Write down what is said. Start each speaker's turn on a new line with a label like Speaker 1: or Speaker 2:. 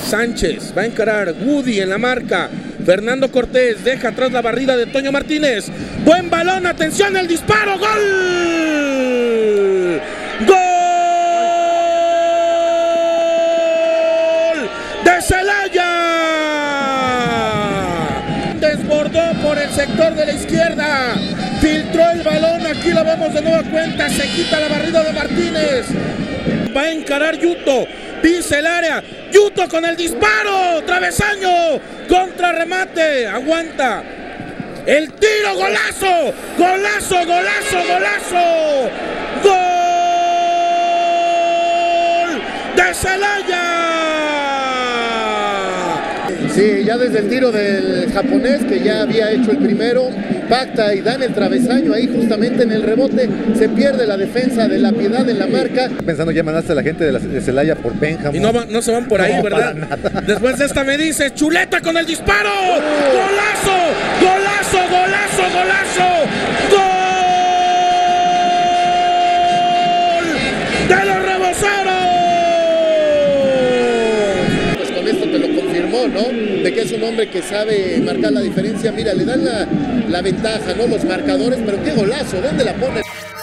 Speaker 1: Sánchez va a encarar, Woody en la marca, Fernando Cortés deja atrás la barrida de Toño Martínez, buen balón, atención, el disparo, gol, gol de Celaya, desbordó por el sector de la izquierda, filtró el balón, aquí lo vemos de nueva cuenta, se quita la barrida de Martínez, va a encarar Yuto, pisa el área, Yuto con el disparo, travesaño, contra remate, aguanta, el tiro, golazo, golazo, golazo, golazo, gol de Celaya.
Speaker 2: Sí, ya desde el tiro del japonés, que ya había hecho el primero, impacta y dan el travesaño ahí justamente en el rebote, se pierde la defensa de La Piedad en la marca.
Speaker 3: Pensando que ya mandaste a la gente de Celaya por Benjamín.
Speaker 1: Y no se van por ahí, ¿verdad? Después de esta me dice, Chuleta con el disparo, golazo, golazo, golazo, golazo, gol de los reboceros.
Speaker 2: ¿No? De que es un hombre que sabe marcar la diferencia. Mira, le dan la ventaja, ¿no? Los marcadores, pero qué golazo, ¿dónde la pone?